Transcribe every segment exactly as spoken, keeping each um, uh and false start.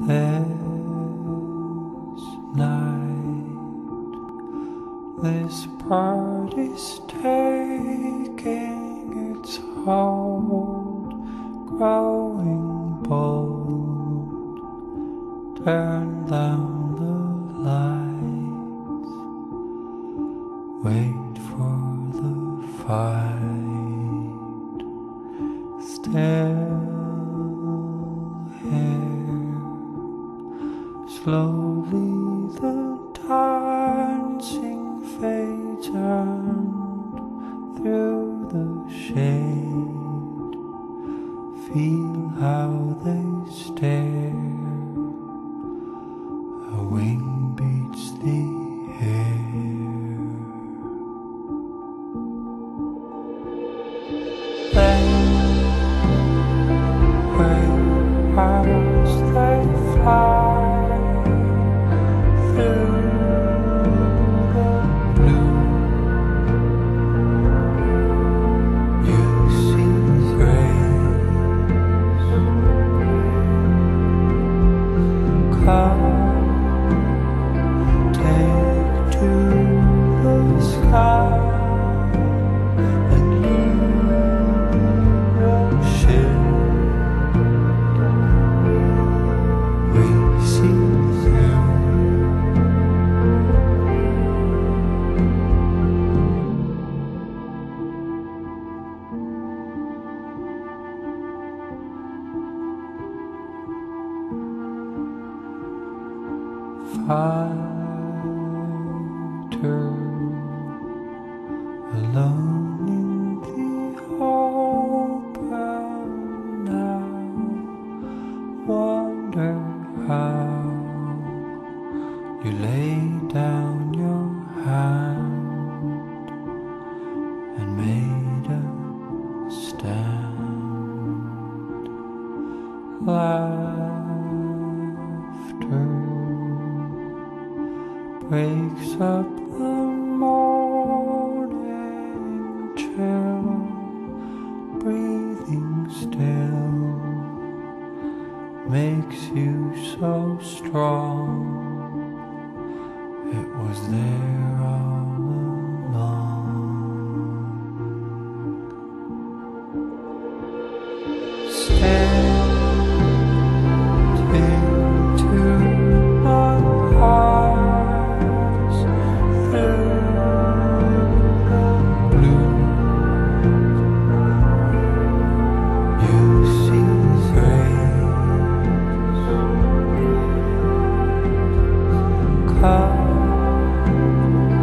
This night, this party's taking its hold, growing bold. Turn down the lights, wait for the fight. Still here, slowly the dancing fades and through the shade, feel how they stare. A wing beats the air. Then where as they fly through the blue, you see grace. Come, take to the sky and leave the ship. We see through. Fighter, alone in the open now, wonder how you lay down your hand and made a stand. Laughter breaks up the morning chill, breathing still makes you so strong. It was there all along. Stare into my eyes through the blue. You see grace. Come,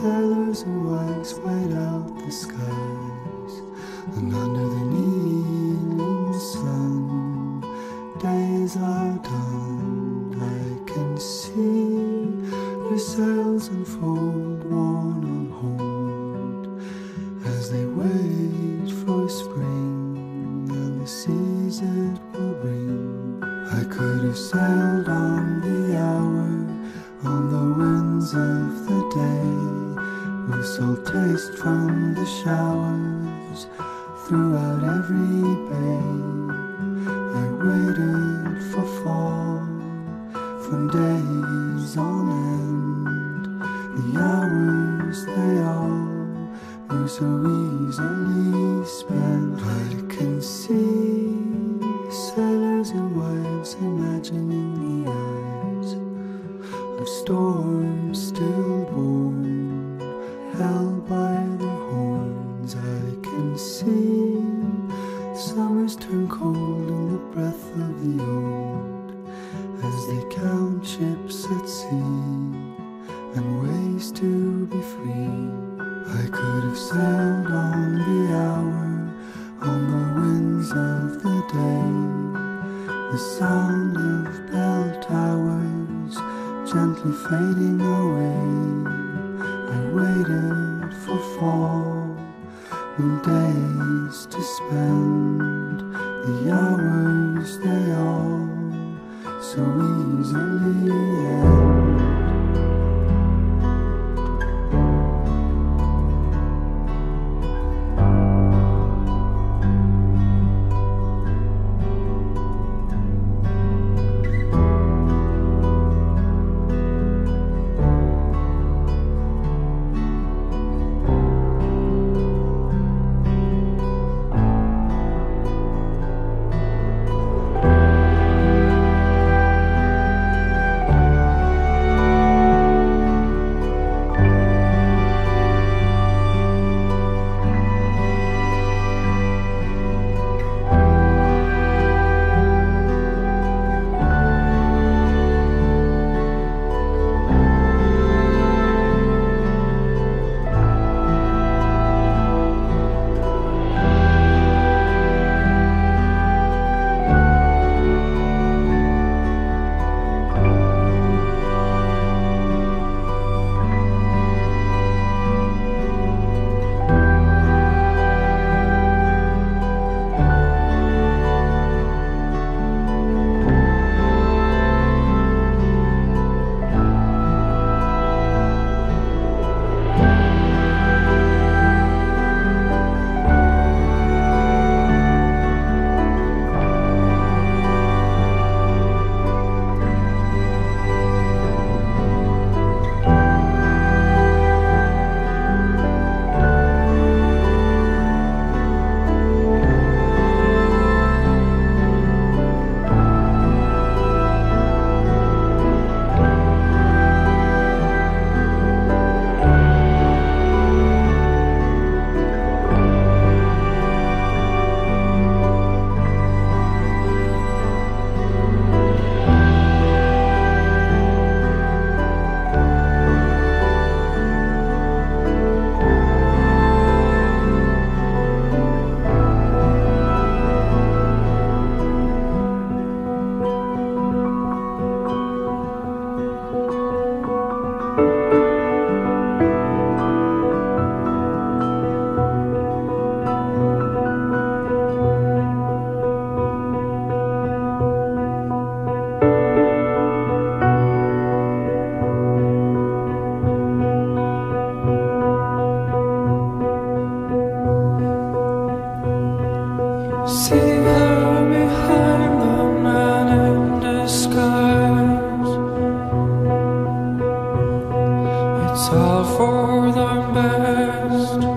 sailors and wives wait out the skies, and under the kneeling sun, days are done. I can see their sails unfold, one on hold, as they wait for spring and the seas it will bring. I could have sailed on the hour, on the winds of the day, with salt taste from the showers throughout every bay. I waited for fall, for days on end. The hours, they all were so easily spent. I can see sailors and wives imagining the eyes of storms still born, held by their horns. I can see summers turn cold in the breath of the old, as they count ships at sea and ways to be free. I could have sailed on the hour, on the winds of the day, the sound of bell towers gently fading away. I waited for fall, new days to spend. The hours, they all so easily end. See her behind the man in disguise. It's all for the best.